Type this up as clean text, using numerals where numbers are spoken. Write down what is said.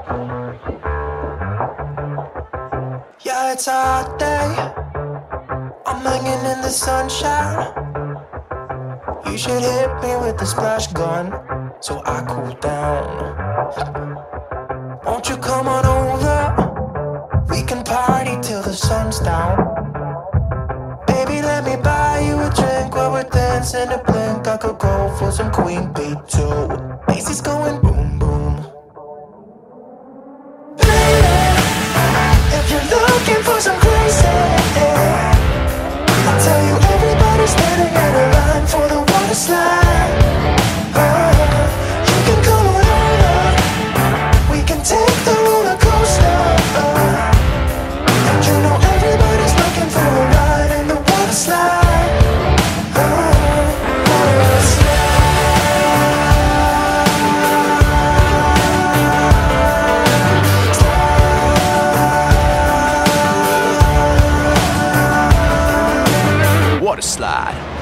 Yeah, it's a hot day. I'm hanging in the sunshine. You should hit me with the splash gun so I cool down. Won't you come on over? We can party till the sun's down. Baby, let me buy you a drink while we're dancing a blink. I could go for some Queen Bee too. Bass is going boom boom. Baby, if you're looking for some crazy, I'll tell you everybody's standing in a line for the water slide. You can come on over. We can take the roller coaster. And you know everybody's looking for a ride in the water slide. Water slide. Water slide.